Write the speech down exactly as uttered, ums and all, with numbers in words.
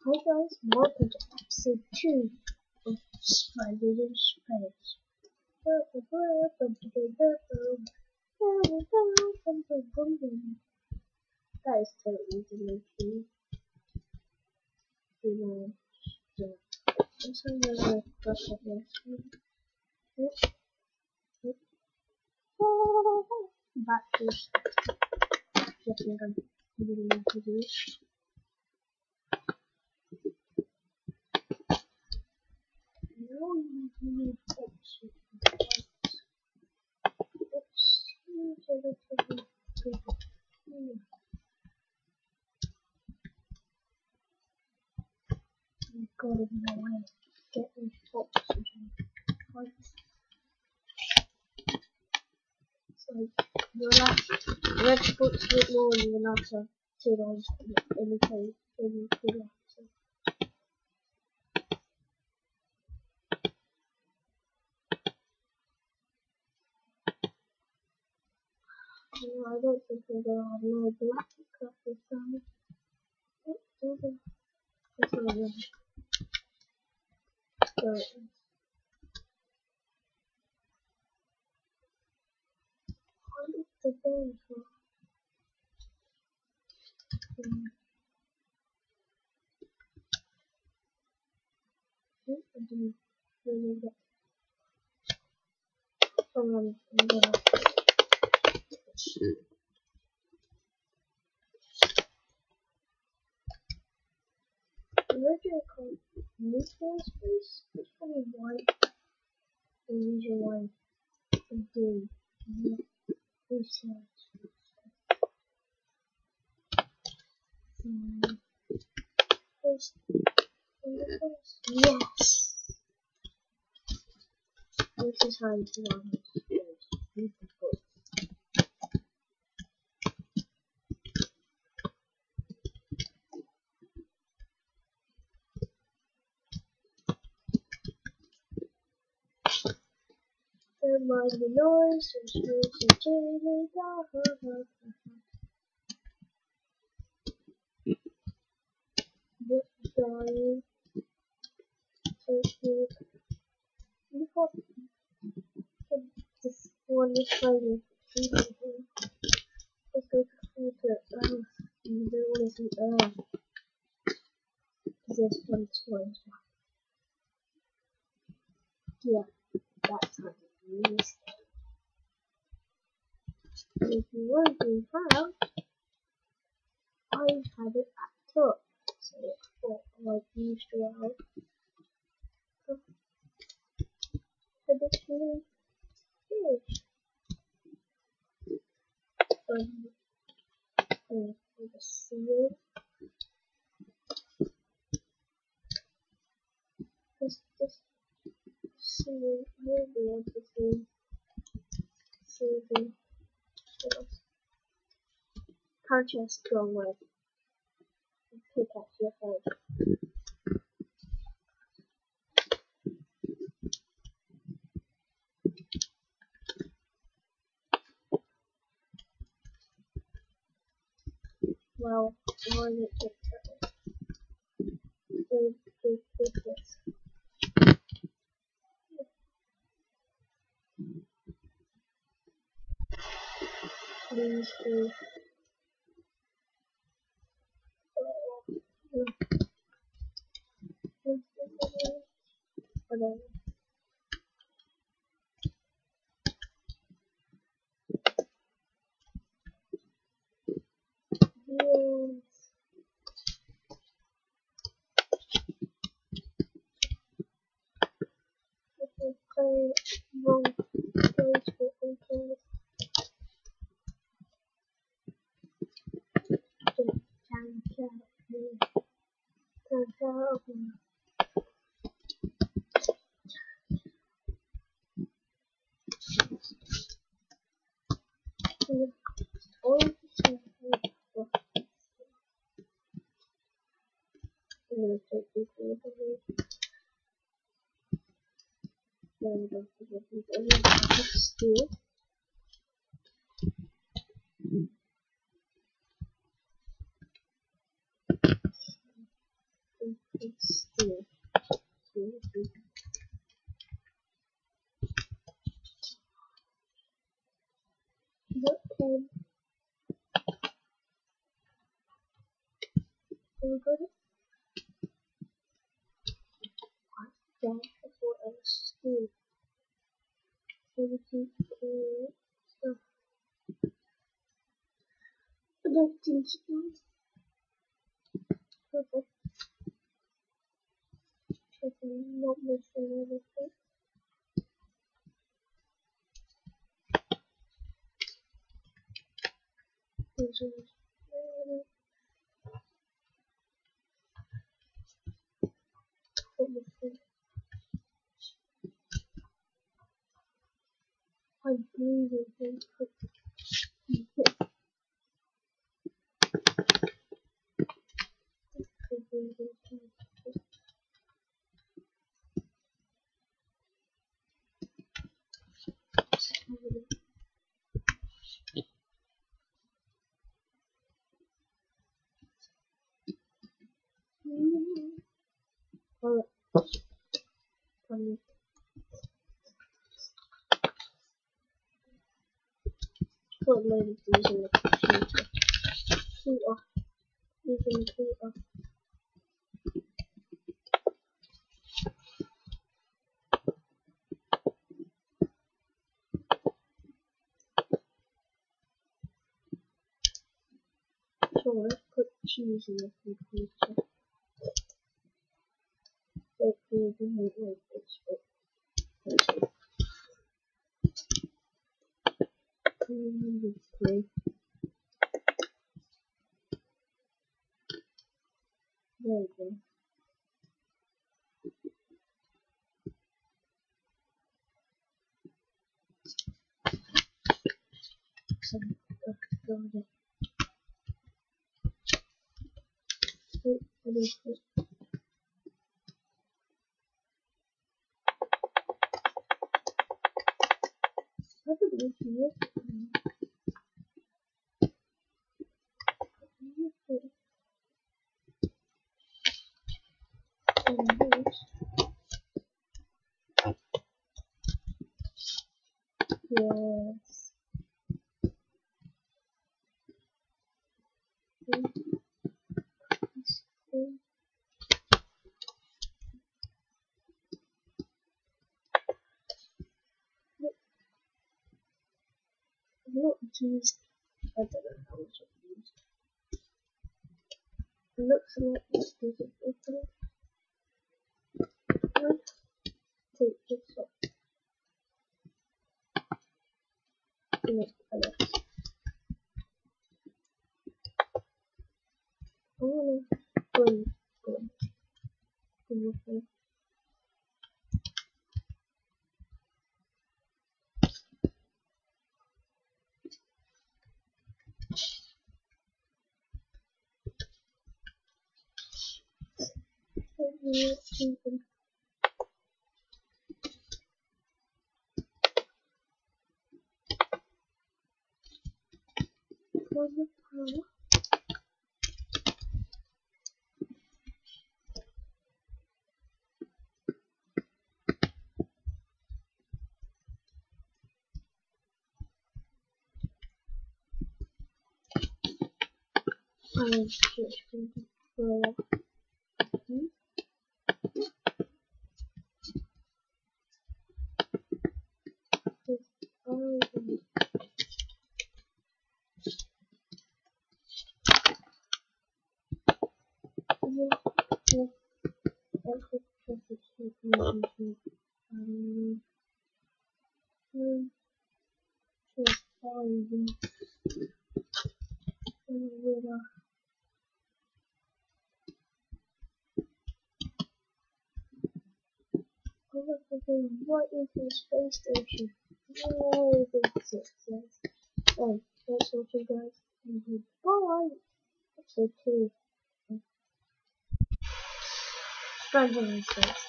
Hi guys, welcome to episode two of Spiders in Space. That is totally delusional. You know, yeah. I'm sorry I'm gonna brush up this. Back to the thing I'm really to do. No, you need options. Oops, a little bit. You've got to be away. Get these oxygen points. So your last red spots a bit more than the last two dollars in the case in the last. No, I don't think we're gonna have no black stuff this time. It's not really. So what is the thing for? I didn't really get someone in there. Original called Nuclear Space. It's probably white or usual white and blue. Research. Um, first, yes! This is how you do it. Beautiful. There might be noise, and streets and children. What dying? Take it. Look up. This one is fighting. Let's go to filter. Oh, you don't want to see Earth. Because there's one toys. Yeah, that's how you use it. And if you want to have, I had it at top. So I thought I might use it out. Additionally, fish. Um, and for the seal. This, this seal, I really want to see. See the punch a strong way. And pick up your head. Well, why is it just do, do, do this? Please do. Whatever. Yes. If you play wrong place for anything, just can tell. Can tell. All the things I'm gonna take this away. Then I'm going to get these over still. here. Here, here. Look, um, we got it. Down for a school. So we can do stuff. Adapting skills. Perfect. Checking not missing anything. There's always what missing. I'm breathing very quickly. I'm breathing too. Alright. Funny. What load is using the computer? Key off. Using the key off. So let's put cheese in the computer. Hopefully we won't like this, but let's see. Inventory. There we go. So, uh, got it. Wait, what is this? How did we do it? And this. Yes. Not used. I don't know how much I've used. It looks like this is open. And take this off. Make colors. I wanna go and go and go and go. I'm just going to throw these. This all the this extra traffic information um just finding with what is the space station? Yay, big success. Oh, that's what you guys and goodbye. Episode two. Stranger Things.